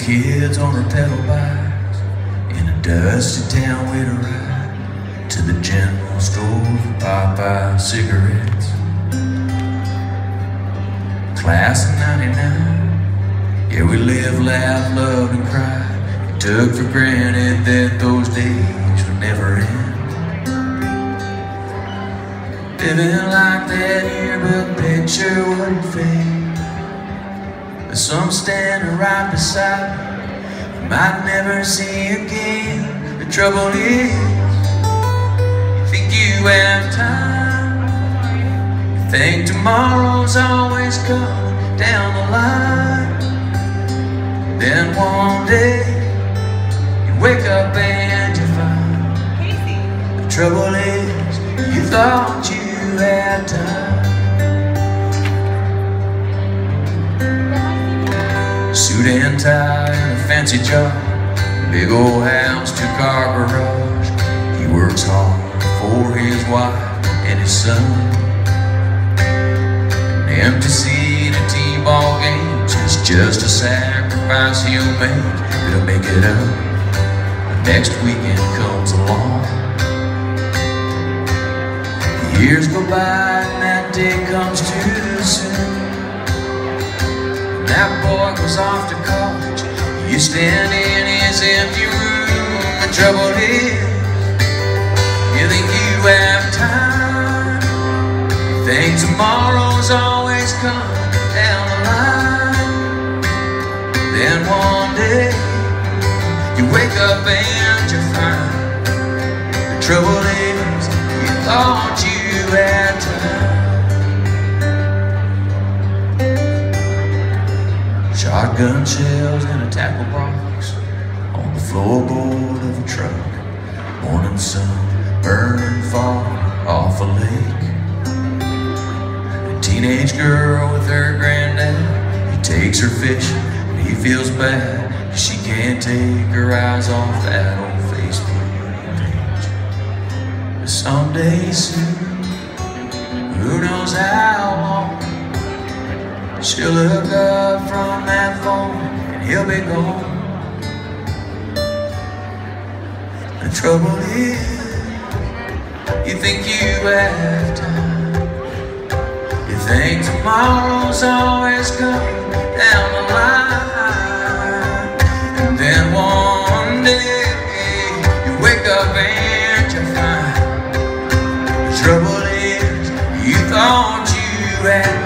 kids on their pedal bikes in a dusty town way to ride to the general store for Popeye cigarettes. Class of '99, yeah, we lived, laughed, loved, and cried. We took for granted that those days would never end. Living like that yearbook picture wouldn't fade. But some standing right beside me you might never see again. The trouble is, you think you have time, you think tomorrow's always coming down the line. Then one day you wake up and you find the trouble is, you thought you had time. Suit and tie and a fancy job, big old house, two-car garage. He works hard for his wife and his son. An empty seat at a t-ball game, just a sacrifice he'll make. He'll make it up. The next weekend comes along. Years go by and that day comes too soon. When that boy goes off to college, you stand in his empty room. The trouble is, you think you have time, you think tomorrow's always coming down the line. Then one day you wake up and you find the trouble is, you thought you had time. Shotgun shells in a tackle box on the floorboard of a truck. Morning sun burning far off a lake. A teenage girl with her granddad, he takes her fishing and he feels bad, 'cause she can't take her eyes off that old Facebook page. But someday soon, who knows how long, she'll look up from that phone and he'll be gone. The trouble is, you think you have time, you think tomorrow's always coming down the line. And then one day you wake up and you find the trouble is, you thought you had